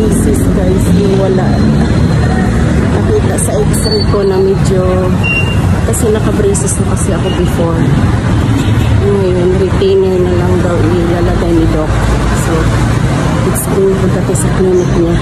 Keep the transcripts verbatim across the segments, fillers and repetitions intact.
braces guys, yung wala. Nakita sa x-ray ko na medyo, kasi naka-braces na kasi ako before. Ngayon, retainer na lang daw ilalagay ni Doc. So, it's good punta ko sa clinic niya.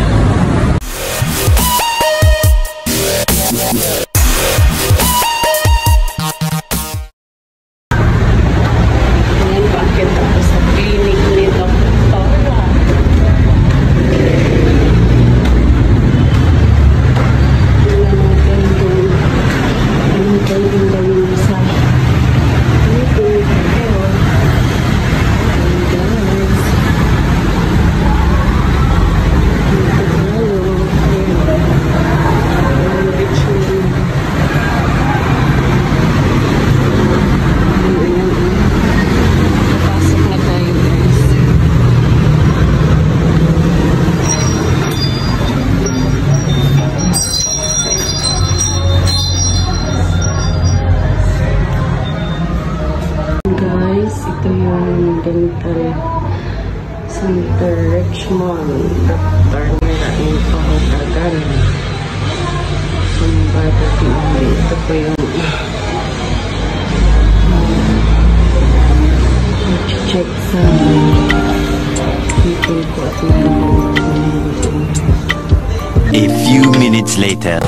Ito yung dental center Richmond. Doctor nila yung pangutagan. Sumbado pinili. Ito po yung check sa people ko at a few minutes later.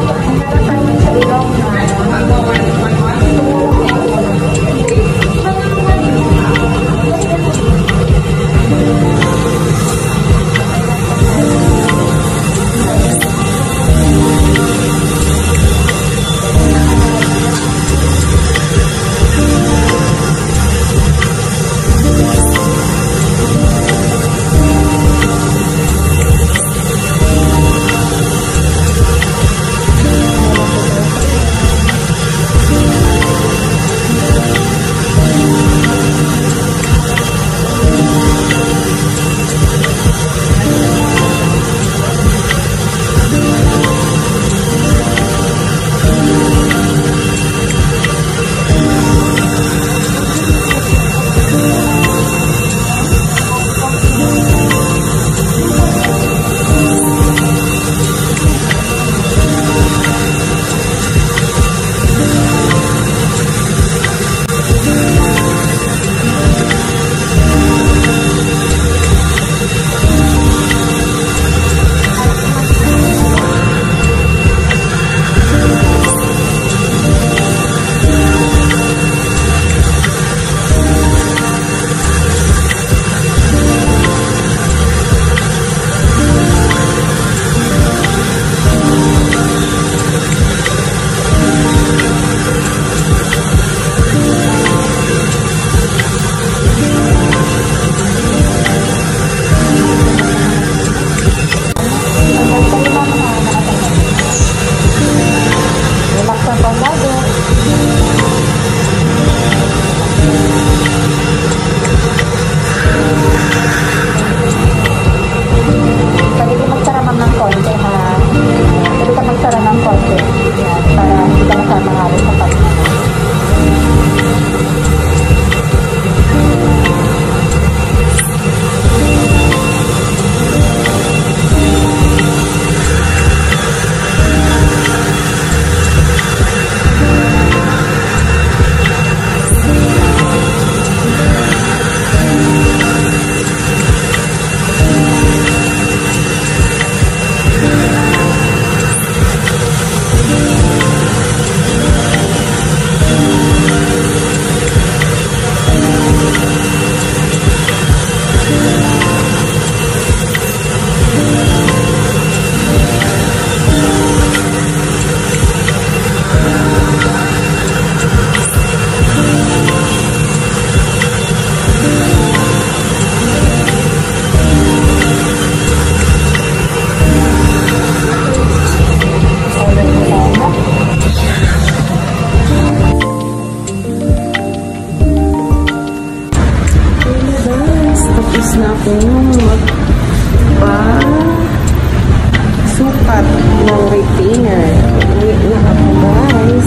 sukat ng retainer. Uwi na ako guys.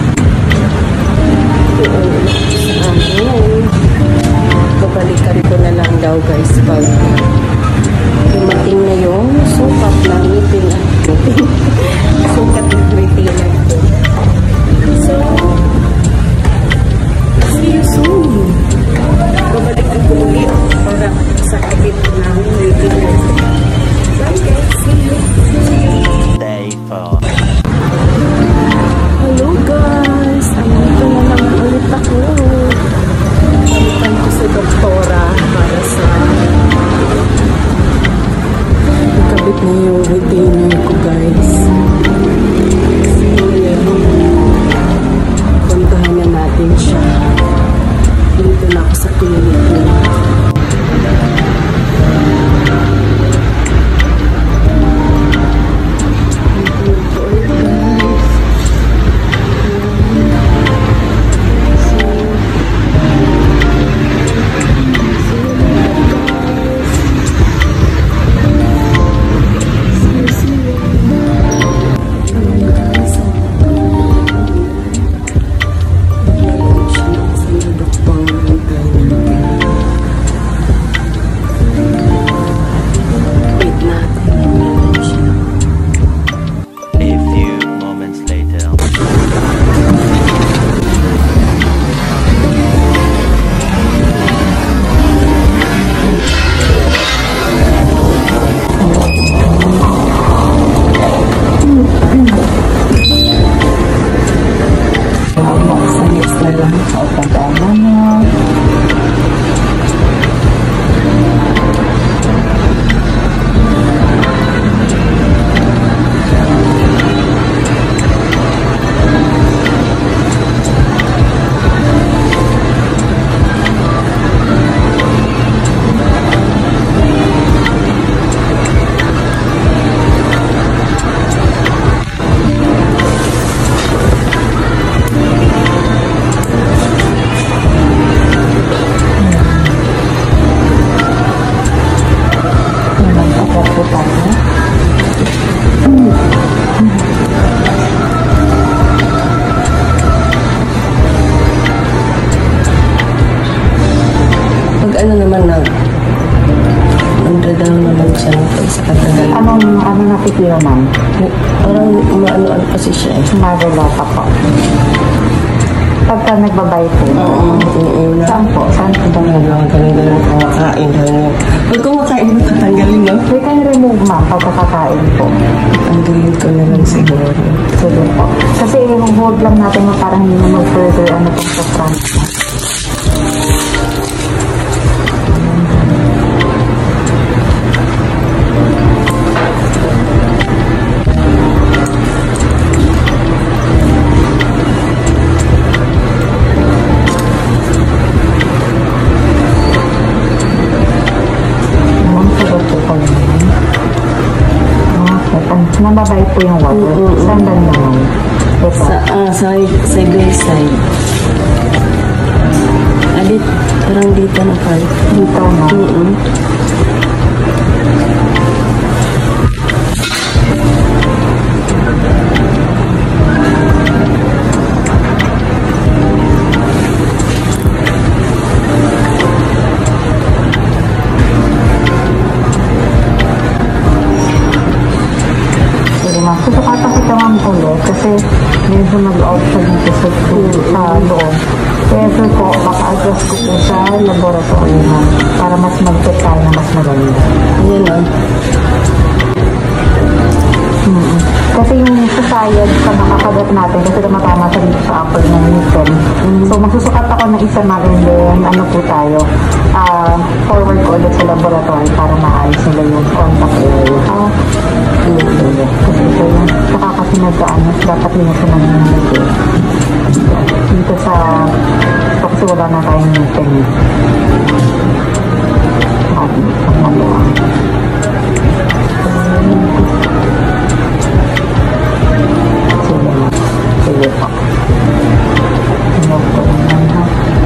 Ayun. Babalikan ko na lang daw guys pag dumating na yung sukat. retainer ko, guys. So, yan. Puntahan na natin siya. Dito na ako sa clinic niya. Ano naman na nagdadaw naman siya sa katagal. Anong, ano nakikita, ma'am? Parang umaano-ano kasi siya eh. Sumadala pa po. Pagka nagbabay po. Oo, oo. Saan po? Saan po ba nagawang galing-galing kumakain hanggang. Pag kumakain mo, tatanggalin mo? We can remove, ma'am, pagkakakain po. Tanggalin ko na lang siguro. Sige po. Kasi yung hold lang natin mo parang hindi na mag-further ano po sa front. Nababay po yung water. Mm -hmm. Saan ba naman? Sa, ah, side, side by side. Adit, parang dito na part. Dito na? Mm -hmm. Susukatan kita, ma'am, ulit kasi medyo mag-out siya dito sa, sa loob. Kaya sir po, maka-adjust ko po sa laboratory, ma'am, para mas mag-check tayo na mas maganda. Yan o. Hmm. Kasi yung sa sayad sa makakagat natin, kasi tumatama siya dito sa upper ng nickel. Mm. So, magsusukat ako ng isa na and then, ano po tayo, uh, forward ko ulit sa laboratory para maayos nila yung contact area. Ah, mm. Kasi ito yung nakakasunod sa ano, dapat yun yung sunod ng nickel. Dito sa, kasi wala na tayong nickel. Ah, dito sa maluwang. Sige po. Tingnan po naman ha.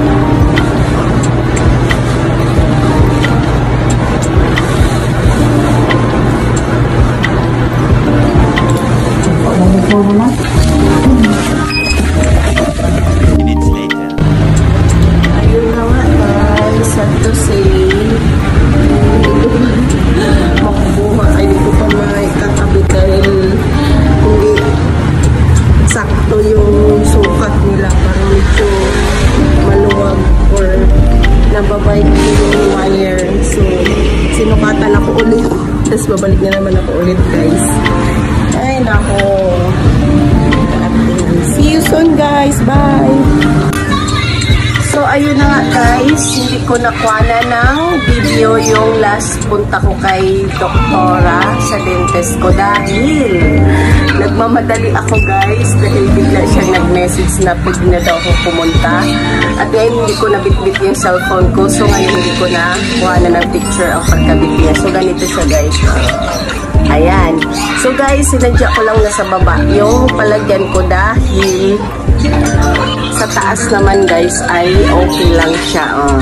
Tingnan po naman. Minutes later. Ayun na nga guys, sad to say. Hindi ko pa makubuha. Ay, hindi ko pa makakabit dahil hindi sakto yung sukat nila, parang medyo maluwag or nababay yung wire. So, sinukatan ako ulit. Tapos babalik na naman ako ulit, guys. Ay, nako. See you soon, guys. Bye! So, ayun na nga, guys. Hindi ko nakuha na ng video yung last punta ko kay Doktora. sa dentist ko dahil nagmamadali ako guys dahil bigla siyang nag-message na pwede na daw ako pumunta. At ngayon hindi ko nabitbit yung cellphone ko, so ngayon hindi ko na kuha na ng picture ang pagkabit niya. So ganito siya guys. Ayan. So guys, sinadya ko lang nasa baba yung palagyan ko dahil sa taas naman guys ay okay lang siya. Oh.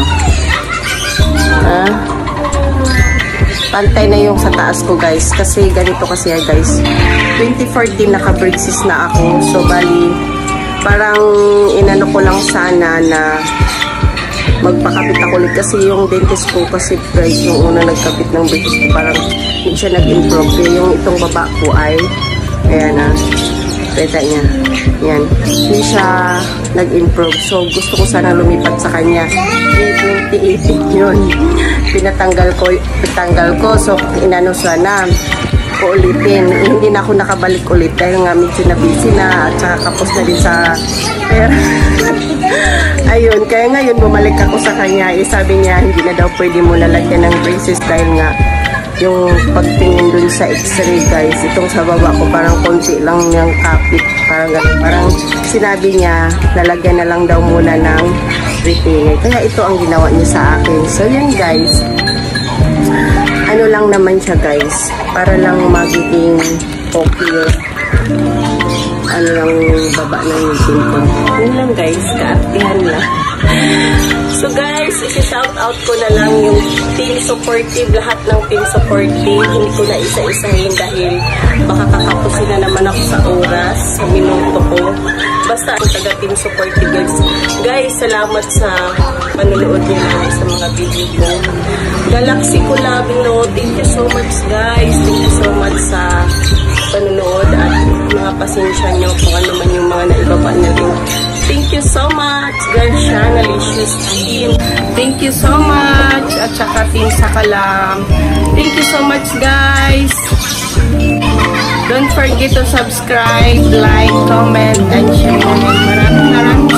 Ah. Pantay na yung sa taas ko guys kasi ganito kasi ya guys, twenty fourteen naka-braces na ako, so bali parang inano ko lang sana na magpakapit ako ulit kasi yung dentist ko kasi guys, yung una nagkapit ng braces ko parang hindi siya nag-improve. Yung itong baba ko ay ayan na, peta niya yan, hindi siya nag-improve, so gusto ko sana lumipat sa kanya. Twenty eighteen yun pinatanggal ko, pinatanggal ko, so inano sana ko ulitin. Eh, hindi na ako nakabalik ulit dahil nga medyo na busy na at saka kapos na din sa pera. Ayun, kaya ngayon bumalik ako sa kanya. Eh, sabi niya hindi na daw pwede mo lalagyan ng braces dahil nga yung pagtingin dun sa x-ray guys, itong sa baba ko parang konti lang yung kapit, parang ganun. Parang sinabi niya lalagyan na lang daw muna ng retainer, kaya ito ang ginawa niya sa akin. So yun guys, ano lang naman siya guys, para lang magiging okay ano lang baba ng ngipin ko. Yun lang guys, kaartihan lang. So guys, isi-shout out ko na lang yung team supportive, lahat ng team supportive. Hindi ko na isa-isahin dahil baka kakapusin na naman ako sa oras, sa minuto ko. Basta ang taga team supportive guys. Guys, salamat sa panonood niyo na sa mga video ko. Galaxy ko labing no, thank you so much guys. Thank you so much sa panonood at mga pasensya nyo kung ano man yung mga naibaba na link. Thank you so much, girl Shanalicious team. Thank you so much. At saka team Sakalam. Thank you so much, guys. Don't forget to subscribe, like, comment, and share. Maraming maraming